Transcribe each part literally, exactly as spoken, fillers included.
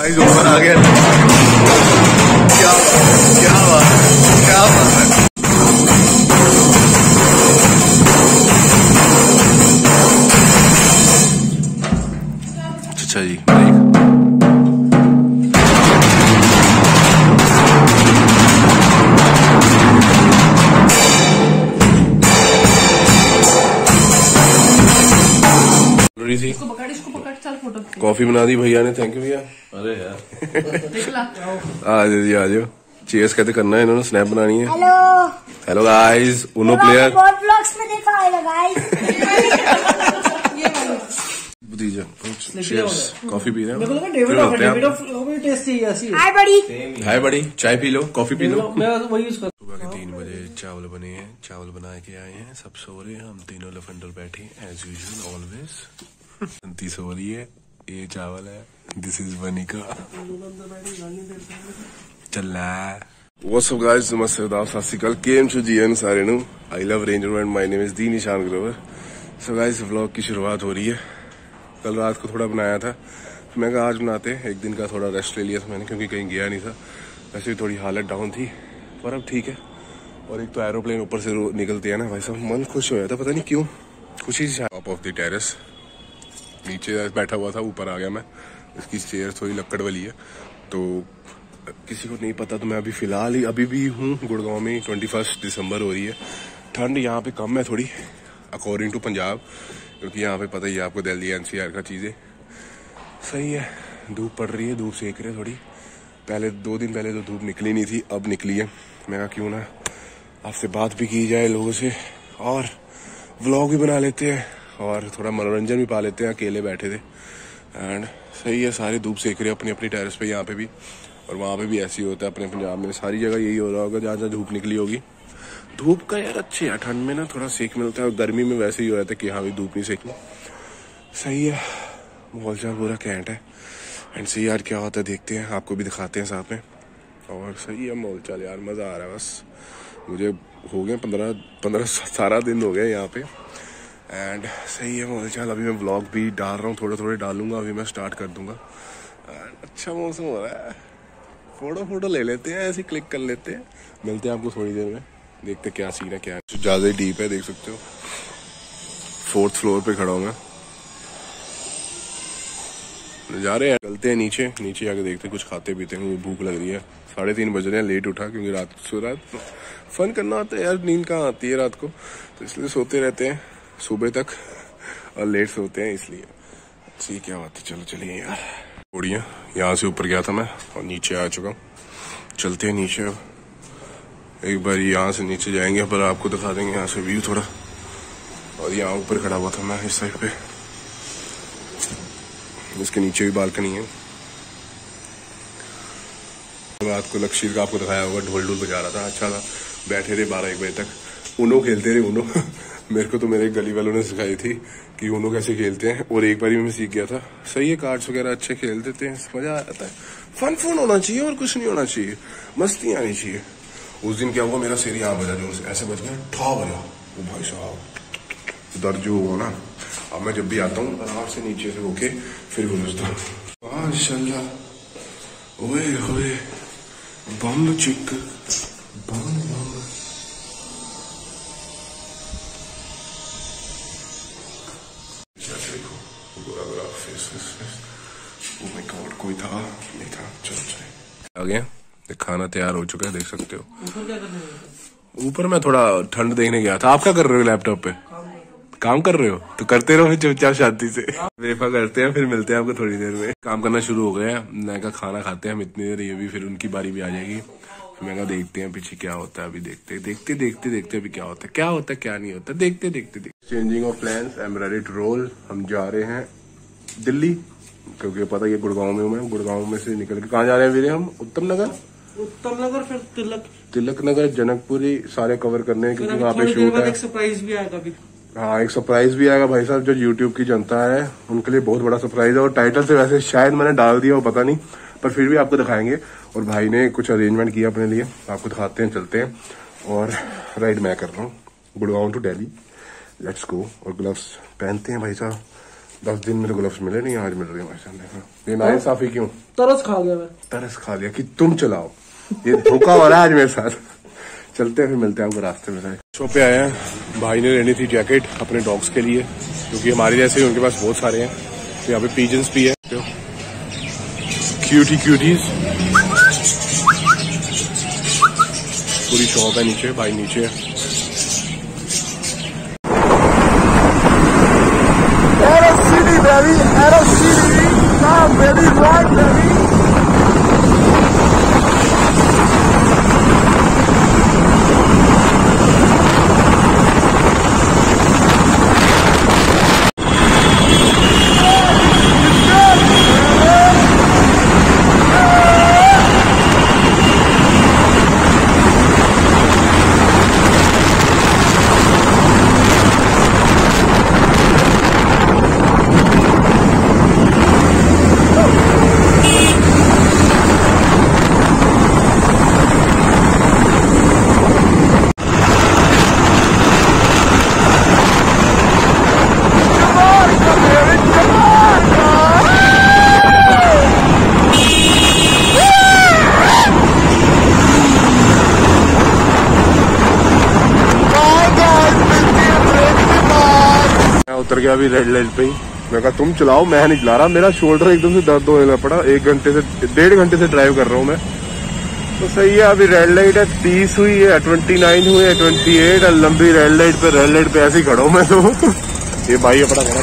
ऊपर आ गया। क्या क्या बात है, क्या बात है। अच्छा जी थी। इसको पकड़, इसको पकड़, चल फोटो। कॉफी बना दी भैया ने, थैंक यू भैया। अरे यार आ जाओ जी, आ जाओ। चीयर्स कहते करना है, इन्होंने स्नैप बनानी है। Hello hello guys, Uno player बहुत व्लॉग्स में देखा है गाइस। भतीजा चीयर्स, कॉफी पी रहे हैं। हाय बड़ी, हाय बड़ी, चाय पी लो, कॉफी पी लो। मैं वही यूज करता हूं। सुबह के तीन बजे चावल बने हैं, चावल बना के आए हैं, सब सो रहे हैं, हम तीनों लफंडर बैठे हैं एज यूजुअल ऑलवेज। संती सो रही है, ये चावल है, दिस इज वनिका चल रहा है। व्हाट्स अप गाइस, नमस्ते आदाब सत श्री अकाल, केम छो जी एन सारे नु। I love Range Rover and my name is the Nishan Grover. So guys vlog की शुरुआत हो रही है। कल रात को थोड़ा बनाया था, मैं कहा आज बनाते हैं, एक दिन का थोड़ा रेस्ट ले लिया था मैंने, क्योंकि कहीं गया नहीं था, वैसे भी थोड़ी हालत डाउन थी, पर अब ठीक है। और एक तो एरोप्लेन ऊपर से निकलती है ना भाई साहब, मन खुश हो जाता, पता नहीं क्यों, खुशी से। टॉप ऑफ द टेरेस, नीचे बैठा हुआ था, ऊपर आ गया मैं। इसकी चेयर थोड़ी लक्कड़ वाली है, तो किसी को नहीं पता, तो मैं अभी फिलहाल ही अभी भी हूँ गुड़गांव में। ट्वेंटी फर्स्ट दिसंबर हो रही है, ठंड यहाँ पे कम है थोड़ी अकॉर्डिंग टू पंजाब, क्योंकि यहाँ पे पता ही है आपको, दिल्ली एनसीआर का चीज़ें सही है। धूप पड़ रही है, धूप सेक रही है थोड़ी। पहले दो दिन पहले तो धूप निकली नहीं थी, अब निकली है। मैं कहा क्यों ना आपसे बात भी की जाए लोगों से, और व्लॉग भी बना लेते हैं, और थोड़ा मनोरंजन भी पा लेते हैं। अकेले बैठे थे एंड सही है, सारे धूप सेक रहे अपनी अपनी टेरेस पे, यहाँ पे भी और वहाँ पे भी ऐसे ही होता है अपने पंजाब में, सारी जगह यही हो रहा होगा जहाँ जहाँ धूप निकली होगी। धूप का यार अच्छी है, ठंड में ना थोड़ा सेक मिलता है, और गर्मी में वैसे ही हो जाता है कि हाँ भी धूप नहीं सेकनी। सही है, माहौल चाल पूरा कैंट है एंड सही यार, क्या होता है देखते हैं, आपको भी दिखाते हैं साथ में। और सही है माहौल चाल यार, मज़ा आ रहा है। बस मुझे हो गए पंद्रह पंद्रह सारा दिन हो गए यहाँ पे एंड सही है माहौल चाल। अभी मैं व्लॉग भी डाल रहा हूँ, थोड़े थोड़े डालूंगा, अभी मैं स्टार्ट कर दूंगा। अच्छा मौसम हो रहा है, फोटो फोटो ले लेते हैं, ऐसे क्लिक कर लेते हैं। मिलते हैं आपको थोड़ी देर में, देखते क्या सीन है क्या है। ज़्यादा ही डीप है, देख सकते हो। फोर्थ फ्लोर पे खड़ा हूँ मैं, जा रहे हैं, चलते हैं नीचे। नीचे जाके देखते हैं, कुछ खाते पीते हैं, मुझे भूख लग रही है। साढ़े तीन बज रहे हैं, लेट उठा क्योंकि रात सो रात फन करना होता है यार, नींद कहाँ आती है रात को, तो इसलिए सोते रहते हैं सुबह तक और लेट सोते हैं, इसलिए अच्छी क्या बात है। चलो चलिए यार, थोड़ियाँ यहाँ से ऊपर गया था मैं और नीचे आ चुका हूँ, चलते हैं नीचे। अब एक बार यहाँ से नीचे जाएंगे, पर आपको दिखा देंगे यहाँ से व्यू थोड़ा। और यहाँ ऊपर खड़ा हुआ था मैं इस साइड पे, इसके नीचे भी बालकनी है। रात को लक्ष्य का आपको दिखाया होगा, ढोल ढोल बजा रहा था, अच्छा था। बैठे थे बारह एक बजे तक, उनो खेलते रहे। उनो मेरे को तो मेरे गली वालों ने सिखाई थी कि उनो कैसे खेलते हैं, और एक बार भी मैं सीख गया था। सही है, कार्ड्स वगैरह अच्छे खेल देते हैं, मजा आता है। फन फन होना चाहिए और कुछ नहीं होना चाहिए, मस्ती आनी चाहिए। उस दिन क्या हुआ, मेरा सिर यहाँ बजा, जो ऐसे बज गया, ठा बजा, वो भाई साहब दर्द जो हुआ ना। अब मैं जब भी आता हूँ आराम से नीचे से होके फिर गुजरता हूँ। माशाल्लाह, ओए होए, बम चिक बम बम। ओह माय गॉड, कोई था नहीं था। चलो चलो आ गया, खाना तैयार हो चुका है, देख सकते हो। ऊपर क्या करने गए थे? ऊपर मैं थोड़ा ठंड देखने गया था। आप क्या कर रहे हो लैपटॉप पे? काम कर रहे हो तो करते रहो चुपचाप शांति से। वेफा करते हैं, फिर मिलते हैं आपको थोड़ी देर में। काम करना शुरू हो गया, मैं कहा खाना खाते हैं हम इतनी देर, ये भी फिर उनकी बारी भी आ जाएगी। मैं कहा देखते हैं पीछे क्या होता है, अभी देखते देखते देखते देखते अभी क्या होता है, क्या होता है क्या नहीं होता, देखते देखते देखते। Changing of plans, I am ready to roll. हम जा रहे हैं दिल्ली, क्योंकि पता है गुड़गांव में हूँ मैं। गुड़गांव में से निकल के कहाँ जा रहे हैं वीरे हम? उत्तम नगर, उत्तम नगर, फिर तिलक तिलक नगर, जनकपुरी, सारे कवर करने हैं, क्योंकि वहाँ पे शूट है। सरप्राइज भी आएगा अभी। हाँ, एक सरप्राइज भी आएगा भाई साहब, जो यूट्यूब की जनता है उनके लिए बहुत बड़ा सरप्राइज है। और टाइटल से वैसे शायद मैंने डाल दिया हो, पता नहीं, पर फिर भी आपको दिखाएंगे। और भाई ने कुछ अरेंजमेंट किया अपने लिए, आपको दिखाते हैं, चलते हैं। और राइड मैं कर रहा हूँ Gurgaon to Delhi, let's go. और ग्लव्स पहनते हैं भाई साहब, दस दिन मेरे ग्लव्स मिले नहीं, आज मिल रहे हैं माशाल्लाह। ये नाइंसाफी क्यों? तरस खा गया मैं। तरस खा लिया कि तुम चलाओ, ये धोखा हो रहा है आज मेरे साथ। चलते हैं फिर मिलते हैं आपको रास्ते में। शॉप पे आए हैं, भाई ने लेनी थी जैकेट अपने डॉग्स के लिए क्योंकि हमारे जैसे ही उनके पास बहुत सारे हैं। तो यहाँ पे पीजन्स भी है, क्यूटी क्यूटीज। पूरी शॉप है नीचे, भाई नीचे है। Baby, Arrow City, now baby, right baby. उतर गया अभी रेड लाइट पे ही। मैं कहा तुम चलाओ, मैं नहीं चला रहा, मेरा शोल्डर एकदम से दर्द होने पड़ा। एक घंटे से डेढ़ घंटे से ड्राइव कर रहा हूँ मैं। तो सही है, अभी रेड लाइट है, तीस हुई है, ट्वेंटी नाइन हुई है, ट्वेंटी एट है, लंबी रेड लाइट पे रेड लाइट पे ऐसे ही खड़ा हूँ मैं। तो ये भाई अपना खड़ा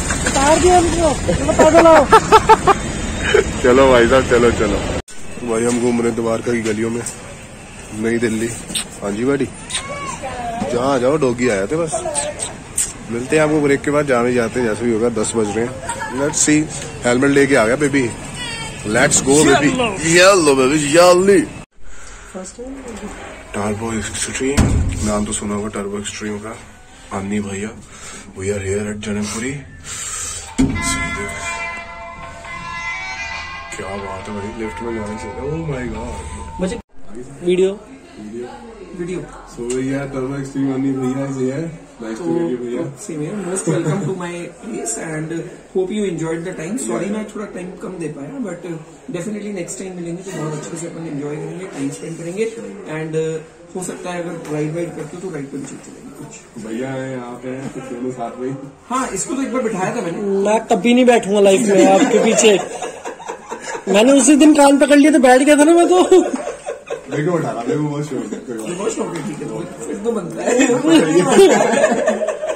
चलो भाई साहब, चलो चलो भाई। हम घूम रहे द्वारका की गलियों में, नई दिल्ली। हाँ जी बाड़ी, जहाँ जाओ डॉगी आया थे बस। मिलते हैं आपको ब्रेक के बाद, जाने जाते हैं जैसे भी होगा। दस बज रहे हैं। लेट्स सी, हेलमेट लेके आ गया baby, let's go baby, yellow baby yellow. Turbo extreme, नाम तो सुना होगा टर्बो एक्सट्रीम का। अन्नी भैया, we are here at Janakpuri. क्या बात है भाई, लिफ्ट में जाने से। ओह माय गॉड, मुझे वीडियो वीडियो वीडियो सो भैया टर्बो एक्सट्रीम अन्नी भैया is here. Nice to meet you, भैया। Same here. Most welcome to my place and hope you enjoyed the time. Sorry मैं थोड़ा टाइम कम दे पाया, but definitely next time मिलेंगे तो बहुत अच्छे से अपन एंजॉय करेंगे, टाइम स्पेंड करेंगे। एंड हो सकता है अगर राइड वाइड करते हो तो राइड पर भी चल चलेंगे। कुछ भैया है यहाँ पे, कुछ दोनों साथ में। हाँ, इसको तो एक बार बिठाया था मैंने। मैं कभी नहीं बैठूंगा लाइफ में आपके पीछे। मैंने उसी दिन कान पकड़ लिया तो बैठ गया था ना मैं। तो मेरे को उठा रहा, मेरे को बहुत शौक है। बहुत शौक है, ठीक है, तो फिर तो बनता है।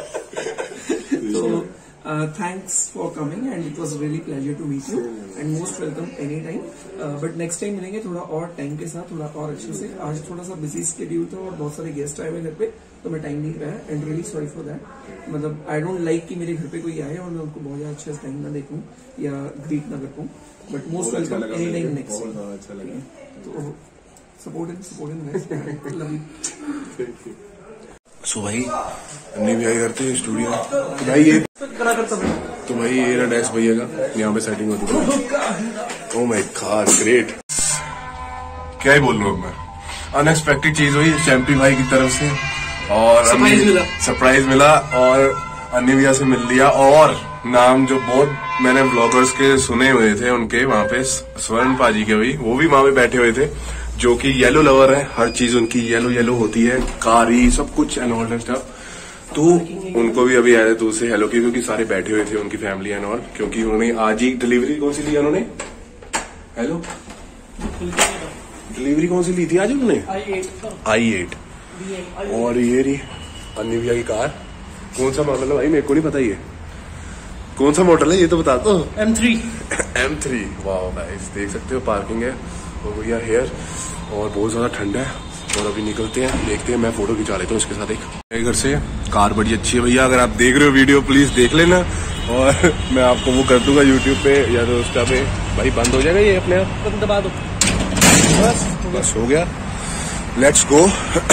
So uh, thanks for coming and it was really pleasure to meet you and most welcome anytime. Uh, but next time मिलेंगे थोड़ा और टाइम के साथ, थोड़ा और अच्छे से। आज थोड़ा सा बिजी स्केड्यूल था और बहुत सारे गेस्ट आए हुए घर पे, तो मैं टाइम नहीं पाया and really sorry for that. मतलब आई डोंट लाइक कि मेरे घर पे कोई आए और मैं उनको बहुत ज्यादा अच्छे से टाइम ना देखूं या ग्रीट ना कर पाऊं। But most welcome any time next time. अच्छा लगा, तो supporting supporting love you. So भाई अन्नी भी आई करते हैं स्टूडियो में। तो भाई ये तो भाई ये रहा डैश भैया का, यहाँ पे सेटिंग होती है। ओह माय गॉड ग्रेट, क्या ही बोल रहा हूँ मैं। अनएक्सपेक्टेड चीज हुई चैंपी भाई की तरफ से और सरप्राइज मिला सरप्राइज मिला और अन्नी भैया से मिल लिया। और नाम जो बहुत मैंने ब्लॉगर्स के सुने हुए थे उनके, वहाँ पे स्वर्ण पाजी के भी, वो भी वहाँ पे बैठे हुए थे, जो कि येलो लवर है। हर चीज उनकी येलो येलो होती है, कारी सब कुछ एंड ऑल दैट स्टफ। तो उनको भी अभी आए तो से हेलो की, क्योंकि सारे बैठे हुए थे उनकी फैमिली एंड ऑल, क्योंकि उन्होंने आज ही डिलीवरी कौन सी ली उन्होंने, हेलो डिलीवरी कौन सी ली थी आज उन्होंने, आई एट। और ये रही अन्नी भैया की कार। कौन सा मॉडल है भाई, मेरे को नहीं पता ये कौन सा मॉडल है, ये तो बता दो। एम थ्री एम थ्री वाह गाइस, देख सकते हो पार्किंग है और भैया हेयर। और बहुत ज्यादा ठंड है और अभी निकलते हैं, देखते हैं। मैं फोटो खिंचा लेता हूँ इसके साथ एक। घर से कार बड़ी अच्छी है भैया, अगर आप देख रहे हो वीडियो प्लीज देख लेना और मैं आपको वो कर दूंगा यूट्यूब पे या तो इंस्टा पे। भाई बंद हो जाएगा ये अपने आप, दबा दो बस बस हो गया। लेट्स गो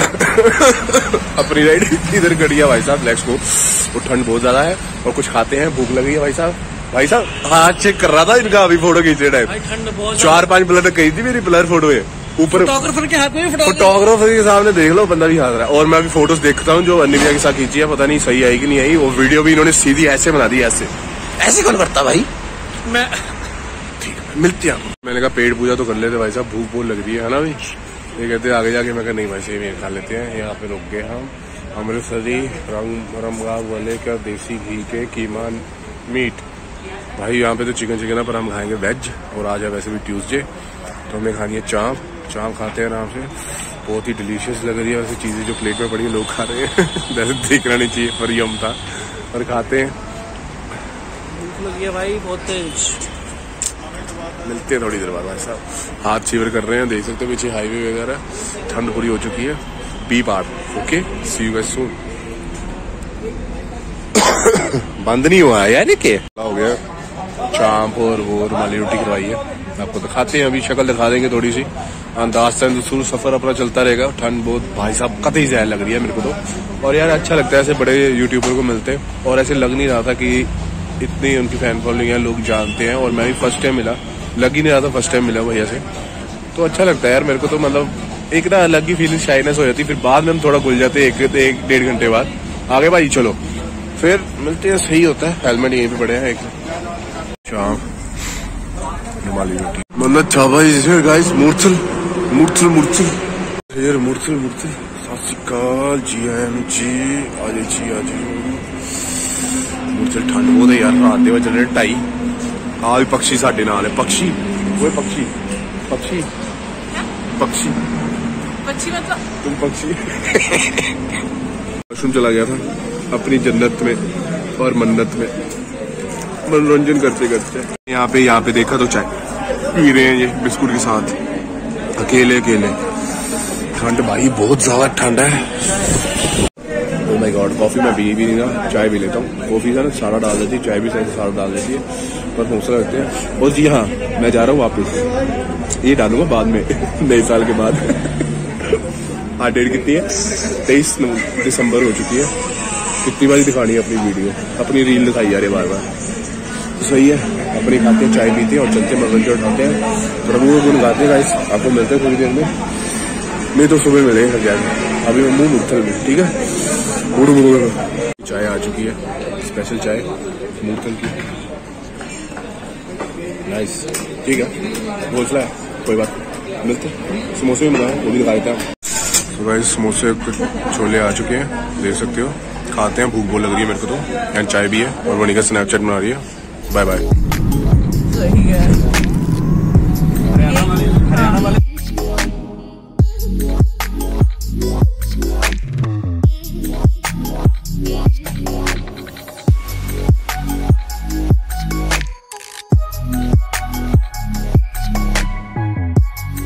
अपनी राइड इधर गड़िया भाई साहब, लेट्स गो। वो ठंड बहुत ज्यादा है और कुछ खाते हैं, भूख लगी है भाई साहब। भाई साहब हाथ चेक कर रहा था इनका अभी फोटो खींचे टाइम, चार पांच ब्लर कही थी मेरी ब्लर फोटो है ऊपर। फोटोग्राफर के हाथ में, फोटोग्राफर के सामने देख लो बंदा भी हाथ रहा है। और मैं अभी फोटोज देखता हूँ जो अन्नी भैया के साथ खींची है, पता नहीं सही आई कि नहीं आई। वो वीडियो भी इन्होंने सीधी ऐसे बना दी, ऐसे ऐसे कौन करता भाई? मैं ठीक है, मिलते हैं। मैंने कहा पेट पूजा तो कर लेते भाई साहब, भूख बहुत लग रही है ना भाई। ये कहते आगे जाके, मैं कहा नहीं भाई सेम खा लेते हैं। यहाँ पे रुक गए हम, अमृतसरी रंग रमगाव वाले का देसी घी के कीमा मीट। भाई यहाँ पे तो चिकन चिकन है, पर हम खाएंगे वेज, और आज है वैसे भी ट्यूसडे, तो हमें खानी है चाँप। चाँप खाते हैं आराम से, बहुत ही डिलीशियस लग रही है वैसे चीज़ें जो प्लेट में पड़ी है, लोग खा रहे हैं वैसे देखना नहीं चाहिए, पर यम था, और खाते हैं। भूख लगी है भाई बहुत तेज। मिलते हैं थोड़ी देर बाद भाई साहब। हाथ शिवर कर रहे हैं, देख सकते हो पीछे हाईवे वगैरह, ठंड पूरी हो चुकी है। B part okay, see you guys soon. बंद नहीं हुआ है यार, ये हो गया चांप और वो रुमाली रोटी करवाई है आपको दिखाते हैं, अभी शक्ल दिखा देंगे थोड़ी सी। अंदाज शुरू सफर अपना चलता रहेगा। ठंड बहुत भाई साहब कतई जहर लग रही है मेरे को तो, और यार अच्छा लगता है ऐसे बड़े यूट्यूबर को मिलते हैं, और ऐसे लग नहीं रहा था कि इतनी उनकी फैन फॉलोइंग है, लोग जानते हैं। और मैं भी फर्स्ट टाइम मिला, लग ही नहीं रहा था फर्स्ट टाइम मिला भैया से, तो अच्छा लगता है यार मेरे को तो। मतलब एक ना अलग ही फीलिंग, शाइनेस हो जाती, फिर बाद में हम थोड़ा भूल जाते हैं, एक एक डेढ़ घंटे बाद। आगे भाई चलो फिर मिलते हैं, सही होता है। हेलमेट यहीं पे पड़े हैं एक। चाँप rumali roti Mannat Chaba is here guys. Murchal Murchal Murchal here, Murchal Murchal. सत श्री अकाल जी, आई एम जी, आज जी आज मूर्छल। ठंड बहुत है यार, रात दे वज रहे ढाई। आ भी पक्षी साडे नाल है, पक्षी वो पक्षी पक्षी पक्षी पक्षी मतलब तुम पक्षी। वॉशरूम चला गया था अपनी जन्नत में और मन्नत में, मनोरंजन करते करते। यहाँ पे यहाँ पे देखा तो चाय पी रहे हैं ये बिस्कुट के साथ, अकेले अकेले। ठंड भाई बहुत ज्यादा ठंड है। ओह माय गॉड, कॉफी मैं पी भी नहीं ना, चाय भी लेता हूँ। कॉफी का ना सारा डाल देती है, चाय भी सारा डाल देती है, पर हौसला रखते हैं। और जी हाँ, मैं जा रहा हूँ वापस, ये डालूंगा बाद में नए साल के बाद। हाँ, डेट कितनी है? तेईस दिसंबर हो चुकी है। कितनी बार दिखानी है अपनी वीडियो, अपनी रील दिखाई जा रही है बार बार। तो सही है, अपनी खाते हैं, चाय पीते हैं और चलते हैं, मनोरंजन उठाते हैं, प्रभु को गाते हैं गाइस। आपको मिलते हैं थोड़ी देर में, नहीं तो सुबह मिलेंगे जाएंगे। अभी मैं मुँह मूर्थल में, ठीक है। चाय आ चुकी है, स्पेशल चाय मूर्थल की, नाइस, ठीक है। घोसला है, कोई बात नहीं, मिलते हैं। समोसे भी बनाए, वो भी दिखा देते हैं। तो गाइस समोसे छोले आ चुके हैं, देख सकते हो। खाते हैं, भूख बहुत लग रही है मेरे को तो, एंड चाय भी है, और वनिका स्नैपचैट बना रही है। Bye bye.